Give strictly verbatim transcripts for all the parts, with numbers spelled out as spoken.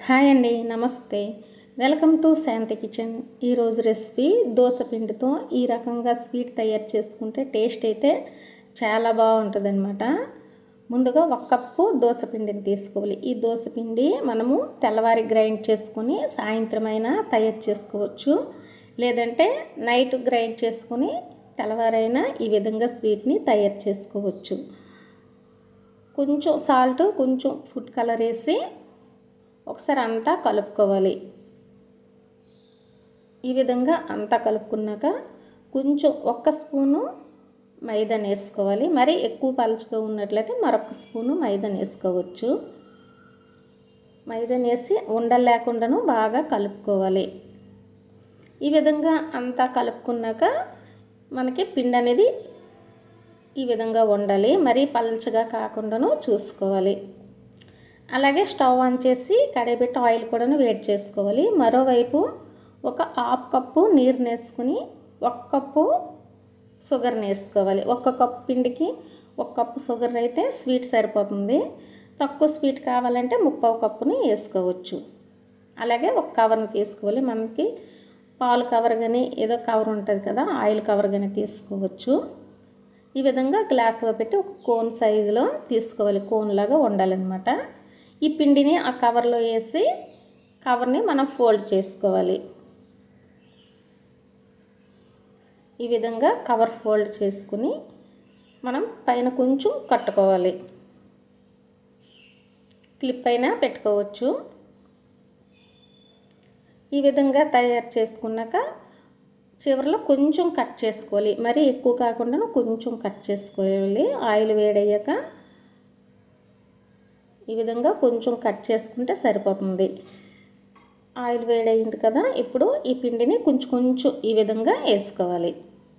Hi అండి, నమస్తే. Welcome to Shanti kitchen. ఈరోజు రెసిపీ దోస పిండితో ఈ రకంగా స్వీట్ తయారు చేసుకుంటే టేస్ట్ అయితే చాలా బాగుంటుందన్నమాట. ముందుగా ఒక కప్పు దోస పిండిని తీసుకోవాలి. ఈ దోస పిండి మనము తెల్లవారి గ్రైండ్ చేసుకొని సాయంత్రం అయినా తయారు చేసుకోవచ్చు, లేదంటే నైట్ గ్రైండ్ చేసుకొని తెల్లవారైనా ఈ విధంగా స్వీట్ని తయారు చేసుకోవచ్చు. కొంచెం సాల్ట్, కొంచెం ఫుడ్ కలర్ వేసి ఒకసారి అంతా కలుపుకోవాలి. ఈ విధంగా అంతా కలుపుకున్నాక కొంచెం ఒక్క స్పూను మైదాని వేసుకోవాలి. మరి ఎక్కువ పలుచగా ఉన్నట్లయితే మరొక స్పూను మైదాని వేసుకోవచ్చు. మైదాని వేసి ఉండలు లేకుండాను బాగా కలుపుకోవాలి. ఈ విధంగా అంతా కలుపుకున్నాక మనకి పిండి అనేది ఈ విధంగా ఉండాలి, మరీ పలుచగా కాకుండాను చూసుకోవాలి. అలాగే స్టవ్ ఆన్ చేసి కడాయి పెట్టి ఆయిల్ కూడా వేడి చేసుకోవాలి. మరోవైపు ఒక హాఫ్ కప్పు నీరుని వేసుకుని ఒక కప్పు షుగర్ని వేసుకోవాలి. ఒక కప్పు పిండికి ఒక కప్పు షుగర్ అయితే స్వీట్ సరిపోతుంది. తక్కువ స్వీట్ కావాలంటే ముప్పావు కప్పుని వేసుకోవచ్చు. అలాగే ఒక కవర్ని తీసుకోవాలి. మనకి పాలు కవర్ కానీ ఏదో కవర్ ఉంటుంది కదా, ఆయిల్ కవర్ కానీ తీసుకోవచ్చు. ఈ విధంగా గ్లాసులో పెట్టి ఒక కోన్ సైజులో తీసుకోవాలి. కోన్ లాగా ఉండాలన్నమాట. ఈ పిండిని ఆ కవర్లో వేసి కవర్ని మనం ఫోల్డ్ చేసుకోవాలి. ఈ విధంగా కవర్ ఫోల్డ్ చేసుకుని మనం పైన కొంచెం కట్టుకోవాలి. క్లిప్ అయినా పెట్టుకోవచ్చు. ఈ విధంగా తయారు చేసుకున్నాక చివరిలో కొంచెం కట్ చేసుకోవాలి. మరీ ఎక్కువ కాకుండా కొంచెం కట్ చేసుకోవాలి. ఆయిల్ వేడయ్యాక ఈ విధంగా కొంచెం కట్ చేసుకుంటే సరిపోతుంది. ఆయిల్ వేడైంది కదా, ఇప్పుడు ఈ పిండిని కొంచెం కొంచెం ఈ విధంగా వేసుకోవాలి.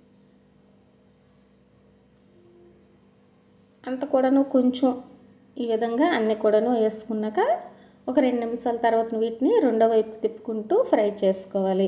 అంత కూడాను కొంచెం ఈ విధంగా అన్ని కూడాను వేసుకున్నాక ఒక రెండు నిమిషాల తర్వాత వీటిని రెండో వైపు తిప్పుకుంటూ ఫ్రై చేసుకోవాలి.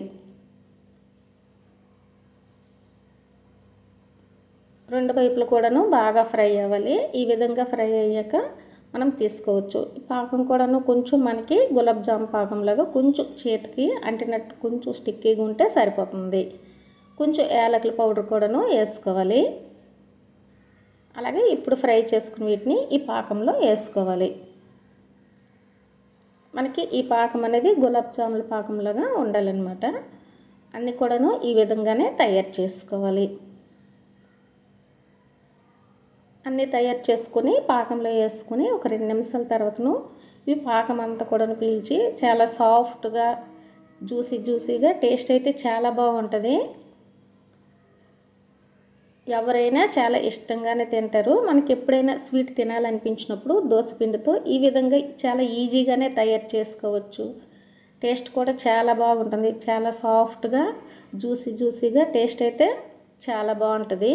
రెండు వైపులు కూడాను బాగా ఫ్రై అవ్వాలి. ఈ విధంగా ఫ్రై అయ్యాక మనం తీసుకోవచ్చు. పాకం కూడాను కొంచెం మనకి గులాబ్ జామ్ పాకంలాగా కొంచెం చేతికి అంటినట్టు కొంచెం స్టిక్కీగా ఉంటే సరిపోతుంది. కొంచెం యాలకుల పౌడర్ కూడాను వేసుకోవాలి. అలాగే ఇప్పుడు ఫ్రై చేసుకుని వీటిని ఈ పాకంలో వేసుకోవాలి. మనకి ఈ పాకం అనేది గులాబ్ జాముల పాకంలాగా ఉండాలన్నమాట. అన్నీ కూడాను ఈ విధంగానే తయారు చేసుకోవాలి. అన్నీ తయారు చేసుకుని పాకంలో వేసుకుని ఒక రెండు నిమిషాల తర్వాతను ఈ పాకం అంతా కూడా పీల్చి చాలా సాఫ్ట్గా జ్యూసీ జ్యూసీగా టేస్ట్ అయితే చాలా బాగుంటుంది. ఎవరైనా చాలా ఇష్టంగానే తింటారు. మనకి ఎప్పుడైనా స్వీట్ తినాలనిపించినప్పుడు దోసపిండితో ఈ విధంగా చాలా ఈజీగానే తయారు చేసుకోవచ్చు. టేస్ట్ కూడా చాలా బాగుంటుంది. చాలా సాఫ్ట్గా జ్యూసీ జ్యూసీగా టేస్ట్ అయితే చాలా బాగుంటుంది.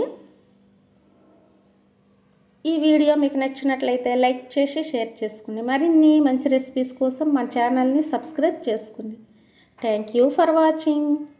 ఈ వీడియో మీకు నచ్చినట్లయితే లైక్ చేసి షేర్ చేసుకుని మరిన్ని మంచి రెసిపీస్ కోసం మన ఛానల్ని సబ్స్క్రైబ్ చేసుకోండి. Thank you for watching.